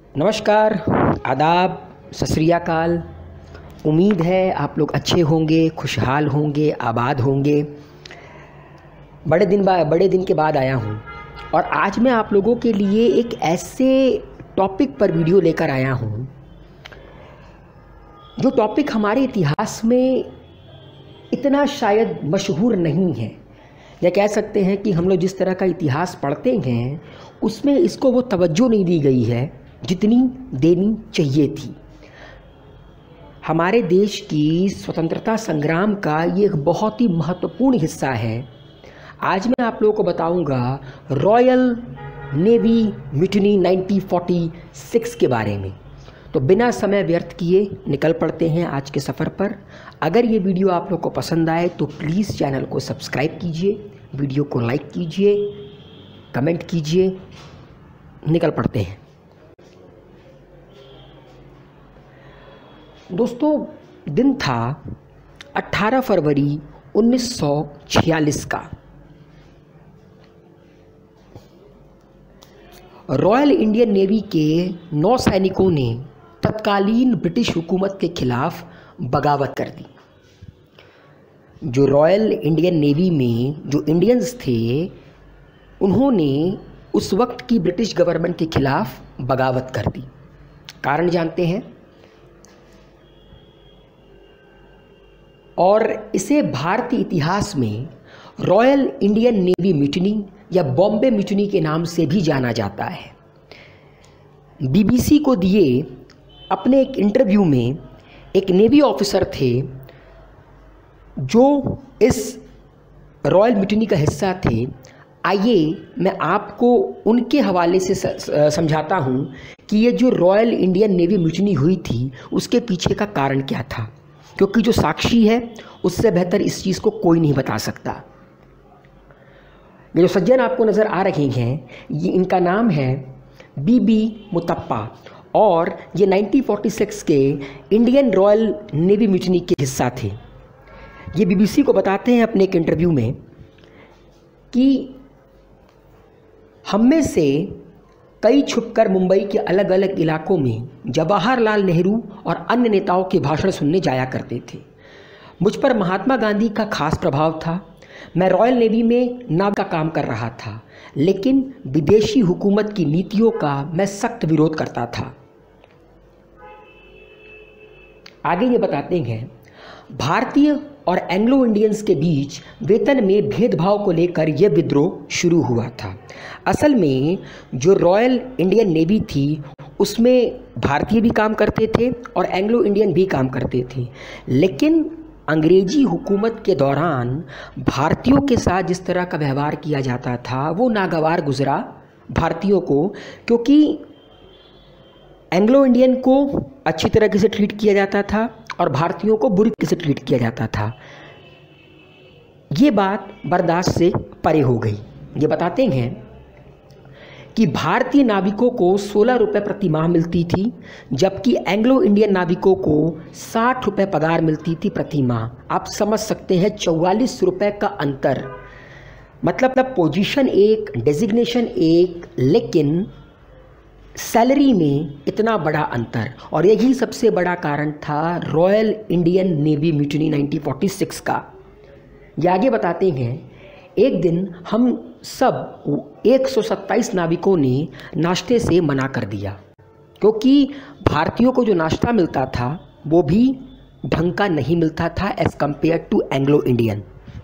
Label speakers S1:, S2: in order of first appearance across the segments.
S1: नमस्कार, आदाब, सत श्री अकाल। उम्मीद है आप लोग अच्छे होंगे, खुशहाल होंगे, आबाद होंगे। बड़े दिन के बाद आया हूँ और आज मैं आप लोगों के लिए एक ऐसे टॉपिक पर वीडियो लेकर आया हूँ जो टॉपिक हमारे इतिहास में इतना शायद मशहूर नहीं है, या कह सकते हैं कि हम लोग जिस तरह का इतिहास पढ़ते हैं उसमें इसको वो तवज्जो नहीं दी गई है जितनी देनी चाहिए थी। हमारे देश की स्वतंत्रता संग्राम का ये एक बहुत ही महत्वपूर्ण हिस्सा है। आज मैं आप लोगों को बताऊंगा रॉयल नेवी म्यूटिनी 1946 के बारे में। तो बिना समय व्यर्थ किए निकल पड़ते हैं आज के सफ़र पर। अगर ये वीडियो आप लोग को पसंद आए तो प्लीज़ चैनल को सब्सक्राइब कीजिए, वीडियो को लाइक कीजिए, कमेंट कीजिए। निकल पड़ते हैं दोस्तों। दिन था 18 फरवरी 1946 का। रॉयल इंडियन नेवी के 9 सैनिकों ने तत्कालीन ब्रिटिश हुकूमत के खिलाफ बगावत कर दी। जो रॉयल इंडियन नेवी में जो इंडियंस थे उन्होंने उस वक्त की ब्रिटिश गवर्नमेंट के खिलाफ बगावत कर दी। कारण जानते हैं, और इसे भारतीय इतिहास में रॉयल इंडियन नेवी म्यूटिनी या बॉम्बे म्यूटिनी के नाम से भी जाना जाता है। बीबीसी को दिए अपने एक इंटरव्यू में एक नेवी ऑफिसर थे जो इस रॉयल म्यूटिनी का हिस्सा थे। आइए मैं आपको उनके हवाले से समझाता हूं कि ये जो रॉयल इंडियन नेवी म्यूटिनी हुई थी उसके पीछे का कारण क्या था, क्योंकि जो साक्षी है उससे बेहतर इस चीज़ को कोई नहीं बता सकता। ये जो सज्जन आपको नज़र आ रहे हैं ये इनका नाम है बीबी मुतप्पा और ये 1946 के इंडियन रॉयल नेवी म्यूटिनी के हिस्सा थे। ये बीबीसी को बताते हैं अपने एक इंटरव्यू में कि हम में से कई छुपकर मुंबई के अलग अलग इलाकों में जवाहरलाल नेहरू और अन्य नेताओं के भाषण सुनने जाया करते थे। मुझ पर महात्मा गांधी का खास प्रभाव था। मैं रॉयल नेवी में नाविक का काम कर रहा था, लेकिन विदेशी हुकूमत की नीतियों का मैं सख्त विरोध करता था। आगे ये बताते हैं, भारतीय और एंग्लो इंडियंस के बीच वेतन में भेदभाव को लेकर यह विद्रोह शुरू हुआ था। असल में जो रॉयल इंडियन नेवी थी उसमें भारतीय भी काम करते थे और एंग्लो इंडियन भी काम करते थे, लेकिन अंग्रेजी हुकूमत के दौरान भारतीयों के साथ जिस तरह का व्यवहार किया जाता था वो नागवार गुजरा भारतीयों को, क्योंकि एंग्लो इंडियन को अच्छी तरीके से ट्रीट किया जाता था और भारतीयों को बुरी तरीके से ट्रीट किया जाता था। ये बात बर्दाश्त से परे हो गई। ये बताते हैं कि भारतीय नाविकों को 16 रुपये प्रति माह मिलती थी, जबकि एंग्लो इंडियन नाविकों को 60 रुपये पगार मिलती थी प्रति माह। आप समझ सकते हैं 44 रुपये का अंतर। मतलब पोजीशन एक, डेजिग्नेशन एक, लेकिन सैलरी में इतना बड़ा अंतर। और यही सबसे बड़ा कारण था रॉयल इंडियन नेवी म्यूटिनी 1946 का। ये आगे बताते हैं, एक दिन हम सब 127 नाविकों ने नाश्ते से मना कर दिया, क्योंकि भारतीयों को जो नाश्ता मिलता था वो भी ढंग का नहीं मिलता था as compare to Anglo Indian.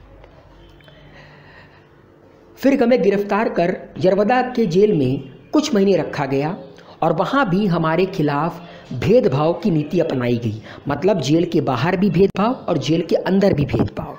S1: फिर हमें गिरफ्तार कर यरवदा के जेल में कुछ महीने रखा गया और वहाँ भी हमारे खिलाफ भेदभाव की नीति अपनाई गई। मतलब जेल के बाहर भी भेदभाव और जेल के अंदर भी भेदभाव।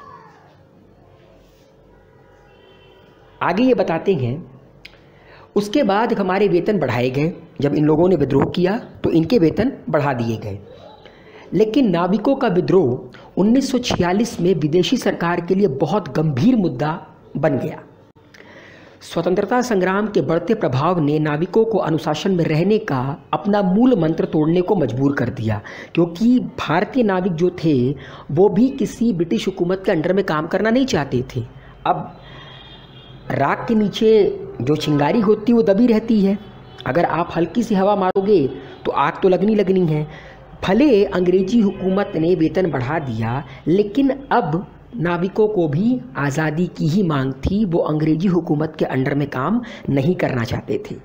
S1: आगे ये बताते हैं, उसके बाद हमारे वेतन बढ़ाए गए। जब इन लोगों ने विद्रोह किया तो इनके वेतन बढ़ा दिए गए, लेकिन नाविकों का विद्रोह 1946 में विदेशी सरकार के लिए बहुत गंभीर मुद्दा बन गया। स्वतंत्रता संग्राम के बढ़ते प्रभाव ने नाविकों को अनुशासन में रहने का अपना मूल मंत्र तोड़ने को मजबूर कर दिया, क्योंकि भारतीय नाविक जो थे वो भी किसी ब्रिटिश हुकूमत के अंडर में काम करना नहीं चाहते थे। अब राख के नीचे जो चिंगारी होती है वो दबी रहती है, अगर आप हल्की सी हवा मारोगे तो आग तो लगनी है। भले अंग्रेजी हुकूमत ने वेतन बढ़ा दिया, लेकिन अब नाविकों को भी आज़ादी की ही मांग थी। वो अंग्रेजी हुकूमत के अंडर में काम नहीं करना चाहते थे।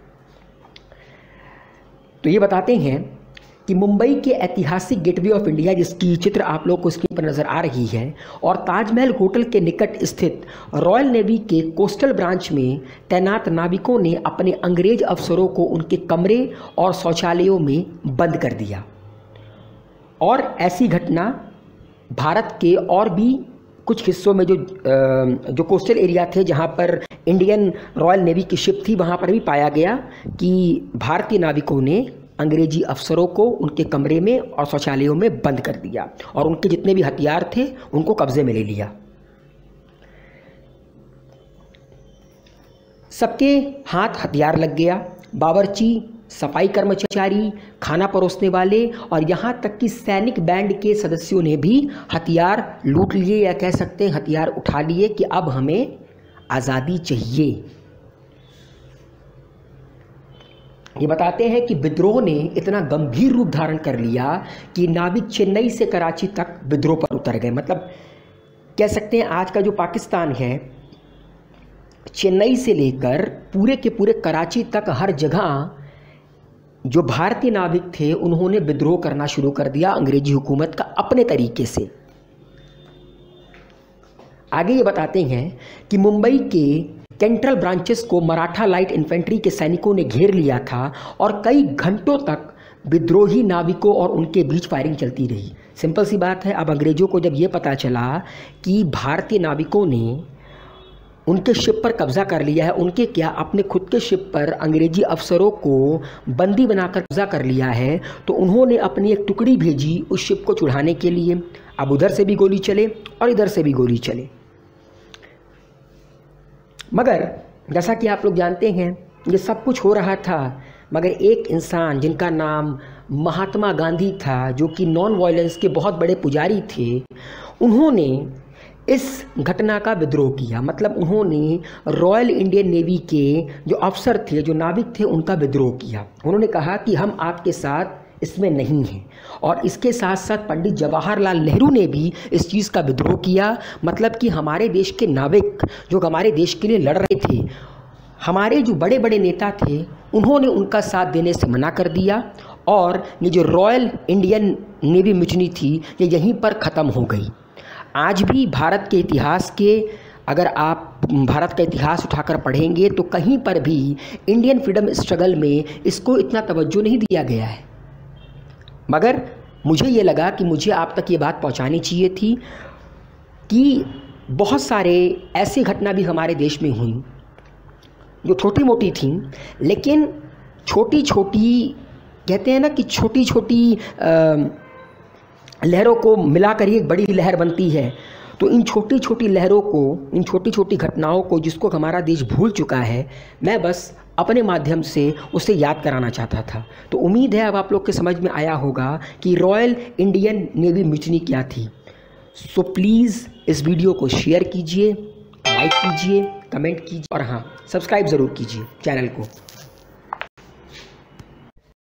S1: तो ये बताते हैं कि मुंबई के ऐतिहासिक गेटवे ऑफ इंडिया, जिसकी चित्र आप लोग को स्क्रीन पर नज़र आ रही है, और ताजमहल होटल के निकट स्थित रॉयल नेवी के कोस्टल ब्रांच में तैनात नाविकों ने अपने अंग्रेज अफसरों को उनके कमरे और शौचालयों में बंद कर दिया। और ऐसी घटना भारत के और भी कुछ हिस्सों में जो कोस्टल एरिया थे, जहां पर इंडियन रॉयल नेवी की शिप थी, वहां पर भी पाया गया कि भारतीय नाविकों ने अंग्रेजी अफसरों को उनके कमरे में और शौचालयों में बंद कर दिया और उनके जितने भी हथियार थे उनको कब्जे में ले लिया। सबके हाथ हथियार लग गया। बावर्ची, सफाई कर्मचारी, खाना परोसने वाले और यहाँ तक कि सैनिक बैंड के सदस्यों ने भी हथियार लूट लिए, या कह सकते हैं हथियार उठा लिए कि अब हमें आज़ादी चाहिए। ये बताते हैं कि विद्रोह ने इतना गंभीर रूप धारण कर लिया कि नाविक चेन्नई से कराची तक विद्रोह पर उतर गए। मतलब कह सकते हैं आज का जो पाकिस्तान है, चेन्नई से लेकर पूरे के पूरे कराची तक हर जगह जो भारतीय नाविक थे उन्होंने विद्रोह करना शुरू कर दिया अंग्रेजी हुकूमत का अपने तरीके से। आगे ये बताते हैं कि मुंबई के कैंट्रल ब्रांचेस को मराठा लाइट इन्फेंट्री के सैनिकों ने घेर लिया था और कई घंटों तक विद्रोही नाविकों और उनके बीच फायरिंग चलती रही। सिंपल सी बात है, अब अंग्रेजों को जब ये पता चला कि भारतीय नाविकों ने उनके शिप पर कब्जा कर लिया है, उनके क्या अपने खुद के शिप पर अंग्रेजी अफसरों को बंदी बनाकर कब्जा कर लिया है, तो उन्होंने अपनी एक टुकड़ी भेजी उस शिप को छुड़ाने के लिए। अब उधर से भी गोली चले और इधर से भी गोली चले। मगर जैसा कि आप लोग जानते हैं ये सब कुछ हो रहा था, मगर एक इंसान जिनका नाम महात्मा गांधी था, जो कि नॉन वायलेंस के बहुत बड़े पुजारी थे, उन्होंने इस घटना का विद्रोह किया। मतलब उन्होंने रॉयल इंडियन नेवी के जो अफसर थे, जो नाविक थे, उनका विद्रोह किया। उन्होंने कहा कि हम आपके साथ इसमें नहीं हैं। और इसके साथ साथ पंडित जवाहरलाल नेहरू ने भी इस चीज़ का विद्रोह किया। मतलब कि हमारे देश के नाविक जो हमारे देश के लिए लड़ रहे थे, हमारे जो बड़े बड़े नेता थे, उन्होंने उनका साथ देने से मना कर दिया और ये जो रॉयल इंडियन नेवी म्यूटिनी थी ये यहीं पर ख़त्म हो गई। आज भी भारत के इतिहास के, अगर आप भारत का इतिहास उठाकर पढ़ेंगे तो कहीं पर भी इंडियन फ्रीडम स्ट्रगल में इसको इतना तवज्जो नहीं दिया गया है। मगर मुझे ये लगा कि मुझे आप तक ये बात पहुंचानी चाहिए थी कि बहुत सारे ऐसी घटना भी हमारे देश में हुई जो छोटी मोटी थी, लेकिन छोटी छोटी, कहते हैं ना कि छोटी छोटी लहरों को मिलाकर ही एक बड़ी लहर बनती है। तो इन छोटी छोटी लहरों को, इन छोटी छोटी घटनाओं को जिसको हमारा देश भूल चुका है, मैं बस अपने माध्यम से उसे याद कराना चाहता था। तो उम्मीद है अब आप लोग के समझ में आया होगा कि रॉयल इंडियन नेवी म्यूटिनी क्या थी। सो प्लीज़ इस वीडियो को शेयर कीजिए, लाइक कीजिए, कमेंट कीजिए और हाँ, सब्सक्राइब ज़रूर कीजिए चैनल को।